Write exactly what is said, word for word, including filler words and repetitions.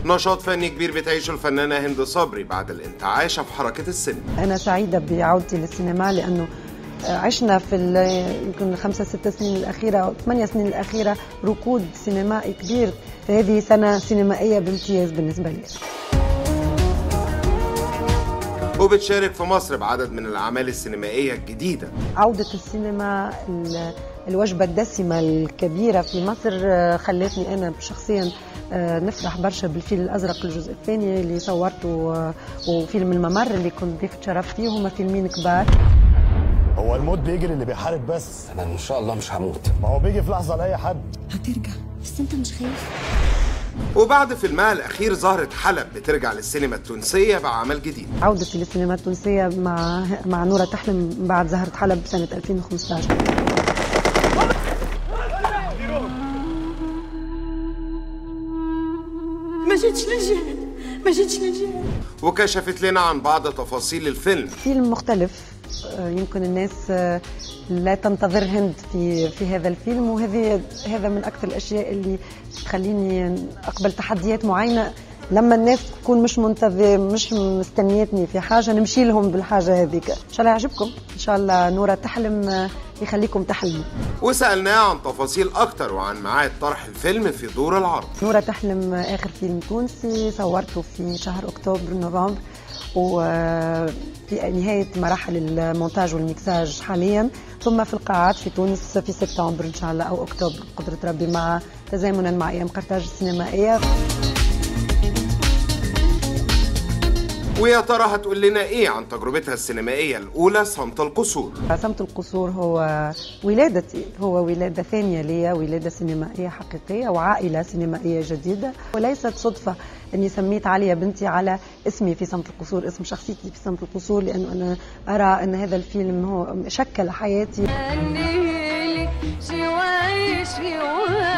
نشاط فني كبير بتعيشه الفنانة هند صبري بعد الانتعاشة في حركة السينما. أنا سعيدة بعودتي للسينما لأنه عشنا في يمكن الخمسة ست سنين الأخيرة أو ثمانية سنين الأخيرة ركود سينمائي كبير، فهذه سنة سينمائية بامتياز بالنسبة لي. وبتشارك في مصر بعدد من الأعمال السينمائية الجديدة. عودة السينما الوجبة الدسمة الكبيرة في مصر خلتني أنا شخصيا نفرح برشا بالفيل الأزرق الجزء الثاني اللي صورته، وفيلم الممر اللي كنت ضيفة شرف فيه. هما فيلمين كبار. هو الموت بيجري اللي بيحارب بس. انا ان شاء الله مش هموت. ما هو بيجي في لحظه لاي حد. هترجع بس انت مش خايف؟ وبعد فيلمها الأخير زهرة حلب بترجع للسينما التونسية بأعمال جديدة. عودتي للسينما التونسية مع مع نورة تحلم بعد زهرة حلب سنة ألفين وخمسة عشر. ما جيتش للجهاد، ما جيتش للجهاد. وكشفت لنا عن بعض تفاصيل الفيلم. فيلم مختلف، يمكن الناس لا تنتظر هند في في هذا الفيلم، وهذه هذا من اكثر الاشياء اللي تخليني اقبل تحديات معينه. لما الناس تكون مش منتظر مش مستنيتني في حاجه نمشي لهم بالحاجه هذيك. ان شاء الله يعجبكم، ان شاء الله نورة تحلم يخليكم تحلموا. وسالناه عن تفاصيل اكتر وعن ميعاد طرح الفيلم في دور العرض. نورة تحلم اخر فيلم تونسي صورته في شهر اكتوبر نوفمبر، وفي نهايه مراحل المونتاج والميكساج حاليا، ثم في القاعات في تونس في سبتمبر ان شاء الله او اكتوبر قدره ربي، مع تزامنا مع ايام قرطاج السينمائيه. ويا ترى هتقول لنا ايه عن تجربتها السينمائيه الاولى صمت القصور؟ صمت القصور هو ولادتي، هو ولاده ثانيه ليا، ولاده سينمائيه حقيقيه وعائله سينمائيه جديده. وليست صدفه اني سميت عليا بنتي على اسمي في صمت القصور، اسم شخصيتي في صمت القصور، لانه انا ارى ان هذا الفيلم هو شكل حياتي.